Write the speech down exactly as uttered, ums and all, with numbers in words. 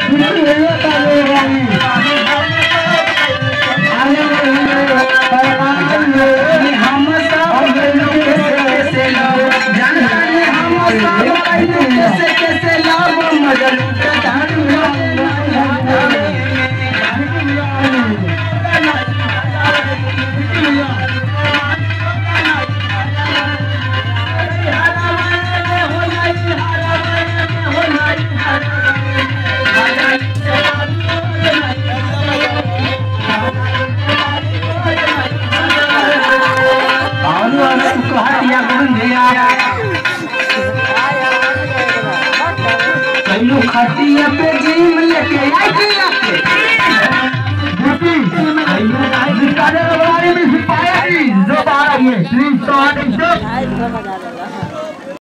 खटिया पे जीम लेके आई थी आपके निकाले वाले में सिपाही जो बाहर है श्री सौ